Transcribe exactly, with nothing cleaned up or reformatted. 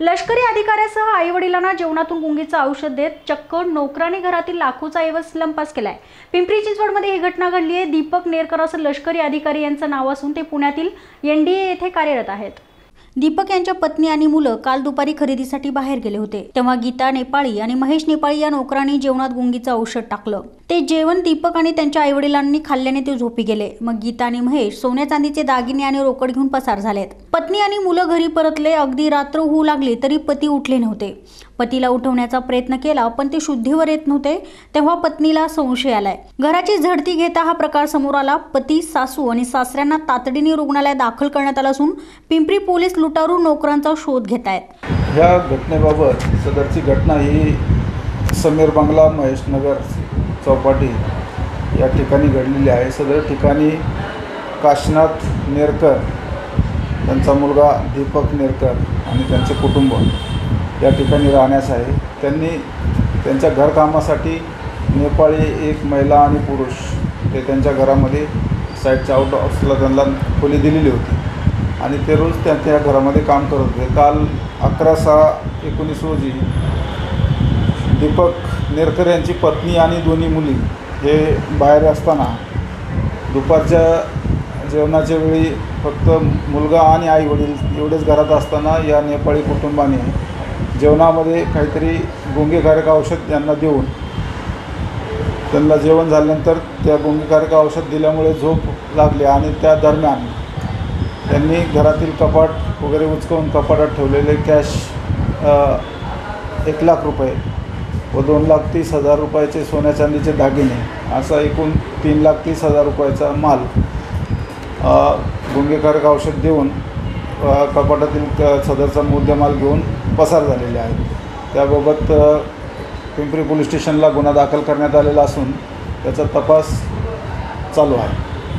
लष्करी अधिकाऱ्यासह आईवडिलांना जेवणातून गुंगीचं औषध देत चक्क नोकराने घरातील लाखोचा ऐवज लंपास केलाय। पिंपरी चिंचवडमध्ये ही घटना घडली आहे। दीपक नेरकर असं लष्करी अधिकारी यांचं नाव असून ते पुण्यातील एन डी ए येथे कार्यरत आहेत। दीपक यांच्या पत्नी आणि मुलं काल दुपारी खरेदीसाठी बाहेर गेले होते, तेव्हा गीता नेपाळी आणि महेश नेपाळी या नोकरांनी जेवणात गुंगीचं औषध टाकलं। ते जेवण दीपक आणि त्यांच्या आईवडिलांनी खाल्ल्याने ते झोपी गेले। मग गीता आणि महेश सोन्या चांदीचे दागिने आणि रोकड घेऊन पसार झालेत। पत्नी आणि मुलं घरी परतले। अगदी रात्र होऊ लागली तरी पती उठले नव्हते। पतीला उठवण्याचा प्रयत्न केला पण ते शुद्धीवर येत नव्हते। तेव्हा पत्नीला संशय आलाय। घराची झडती घेता हा प्रकार समोर आला। पती, सासू आणि सासऱ्यांना तातडीने रुग्णालयात दाखल करण्यात आलं असून पिंपरी पोलीस लुटारू नोकरांचा शोध घेत आहेत। या घटनेबाबत सदरची घटना ही समीर बंगला महेशनगर चौपाटी या ठिकाणी घडलेली आहे। सदर ठिकाणी काशीनाथ नेरकर, त्यांचा मुलगा दीपक नेरकर आणि त्यांचे कुटुंब या ठिकाणी राहण्यास आहे। त्यांनी त्यांच्या घरकामासाठी नेपाळी एक महिला आणि पुरुष ते त्यांच्या घरामध्ये साईडच्या आउट हाऊसला त्यांना खोली दिलेली होती आणि ते रोज त्यांच्या घरामध्ये काम करत होते। काल अकरा सहा एकोणीस रोजी दीपक नेरकर यांची पत्नी आणि दोन्ही मुली हे बाहेर असताना दुपारच्या जेवणाच्या वेळी फक्त मुलगा आणि आई वडील एवढेच घरात असताना या नेपाळी कुटुंबाने जेवणामध्ये काहीतरी गुंगीकारक औषध त्यांना देऊन त्यांना जेवण झाल्यानंतर त्या गुंगीकारक औषध दिल्यामुळे झोप लागली आणि त्या दरम्यान त्यांनी घरातील कपाट वगैरे उचकवून कपाटात ठेवलेले कॅश एक लाख रुपये व दोन लाख तीस हजार रुपयाचे सोन्या चांदीचे दागिने असा एकूण तीन लाख तीस हजार रुपयाचा माल गुंगीकारक औषध देऊन कपाटातील सदरचा मुद्देमाल घेऊन पसार झालेले आहेत। त्याबाबत पिंपरी पोलीस स्टेशनला गुन्हा दाखल करण्यात आलेला असून त्याचा तपास चालू आहे।